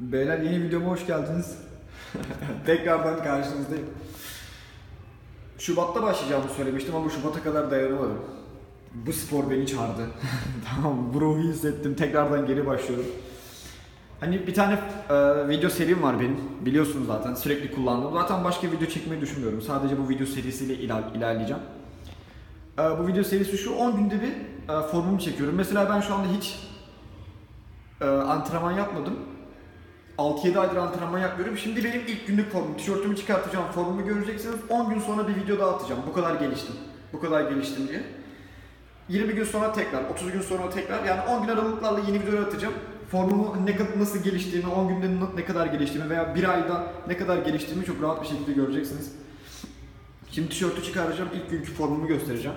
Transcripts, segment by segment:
Beyler yeni videoma hoş geldiniz. Tekrardan karşınızdayım. Şubat'ta başlayacağımı söylemiştim ama Şubat'a kadar dayanamadım. Bu spor beni çağırdı. Tamam, bu ruhu hissettim. Tekrardan geri başlıyorum. Hani bir tane video serim var benim. Biliyorsunuz zaten, sürekli kullandığım. Zaten başka video çekmeyi düşünmüyorum. Sadece bu video serisiyle ilerleyeceğim. Bu video serisi şu: 10 günde bir formumu çekiyorum. Mesela ben şu anda hiç antrenman yapmadım. 6-7 aydır antrenman yapmıyorum. Şimdi benim ilk günlük formum. Tişörtümü çıkartacağım, formumu göreceksiniz. 10 gün sonra bir video daha atacağım. Bu kadar geliştim. Bu kadar geliştim diye. 20 gün sonra tekrar, 30 gün sonra tekrar. Yani 10 gün aralıklarla yeni videolar atacağım. Formumu nasıl geliştiğimi, 10 günde ne kadar geliştiğimi veya bir ayda ne kadar geliştiğimi çok rahat bir şekilde göreceksiniz. Şimdi tişörtü çıkaracağım. İlk günkü formumu göstereceğim.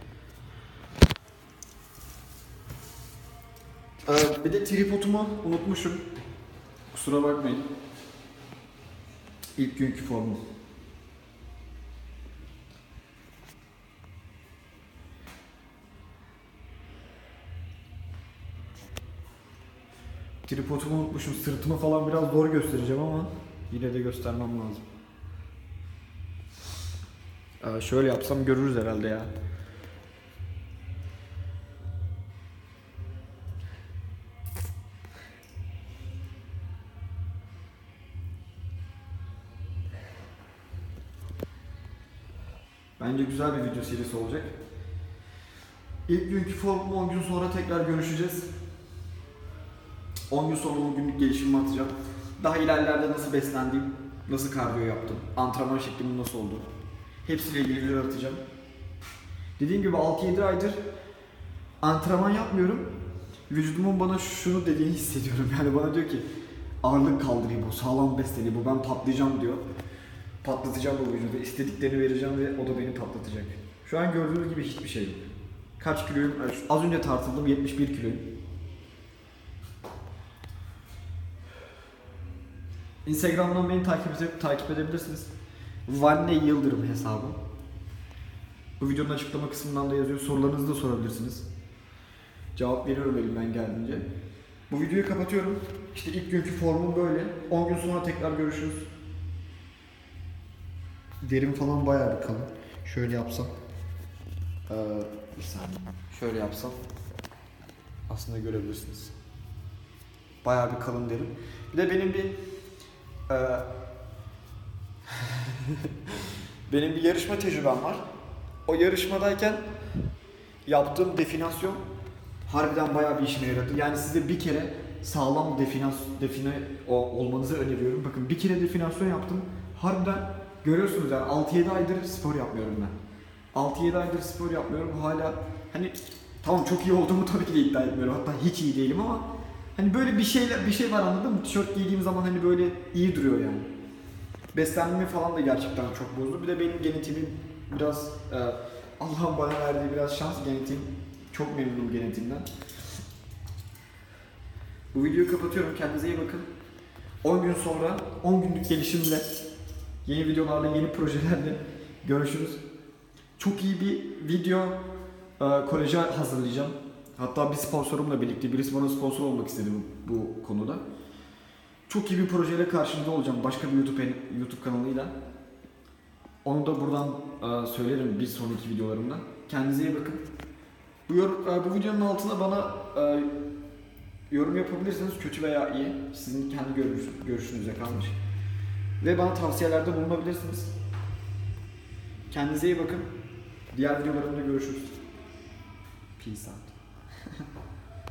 Bir de tripodumu unutmuşum. Kusura bakmayın. İlk günkü formum. Tripodumu unutmuşum. Sırtımı falan biraz zor göstereceğim ama yine de göstermem lazım. Şöyle yapsam görürüz herhalde ya. Bence güzel bir video serisi olacak. İlk günkü formumu 10 gün sonra tekrar görüşeceğiz. 10 gün sonra 10 günlük gelişimimi atacağım. Daha ilerlerde nasıl beslendiğim, nasıl kardiyo yaptım, antrenman şeklim nasıl oldu, hepsiyle ilgili videolar atacağım. Dediğim gibi 6-7 aydır antrenman yapmıyorum. Vücudumun bana şunu dediğini hissediyorum. Yani bana diyor ki ağırlık kaldırayım, bu sağlam besleneyim, bu ben patlayacağım diyor. Patlatacağım bu vücudu, istediklerini vereceğim ve o da beni patlatacak. Şu an gördüğünüz gibi hiçbir şey yok. Kaç kiloyum? Az önce tartıldım, 71 kiloyum. Instagram'dan beni takip edebilirsiniz. Vanne Yıldırım hesabı. Bu videonun açıklama kısmından da yazıyor. Sorularınızı da sorabilirsiniz. Cevap veriyorum elimden geldiğince. Bu videoyu kapatıyorum. İşte ilk günkü formum böyle. 10 gün sonra tekrar görüşürüz. Derim falan bayağı bir kalın. Şöyle yapsam. Bir saniye. Şöyle yapsam. Aslında görebilirsiniz. Bayağı bir kalın derim. Bir de benim bir benim bir yarışma tecrübem var. O yarışmadayken yaptığım definasyon harbiden bayağı bir işime yaradı. Yani size bir kere sağlam define olmanızı öneriyorum. Bakın, bir kere definasyon yaptım. Harbiden görüyorsunuz yani 6-7 aydır spor yapmıyorum ben. 6-7 aydır spor yapmıyorum. Hala hani tamam, çok iyi olduğumu tabii ki de iddia etmiyorum. Hatta hiç iyi değilim ama hani böyle bir şey var, anladın mı? Tişört giydiğim zaman hani böyle iyi duruyor yani. Beslenmemi falan da gerçekten çok bozdu. Bir de benim genetiğim biraz Allah'ın bana verdiği biraz şans, genetiğim. Çok memnunum genetiğimden. Bu videoyu kapatıyorum. Kendinize iyi bakın. 10 gün sonra 10 günlük gelişimle, yeni videolarla, yeni projelerle görüşürüz. Çok iyi bir video koleji hazırlayacağım. Hatta bir sponsorumla birlikte, birisi bana sponsor olmak istedi bu konuda. Çok iyi bir projeyle karşınızda olacağım, başka bir YouTube kanalıyla. Onu da buradan söylerim bir sonraki videolarımda. Kendinize iyi bakın. Bu videonun altına bana yorum yapabilirsiniz, kötü veya iyi. Sizin kendi görüşünüze kalmış. Ve bana tavsiyelerde bulunabilirsiniz. Kendinize iyi bakın. Diğer videolarımda görüşürüz. Peace out.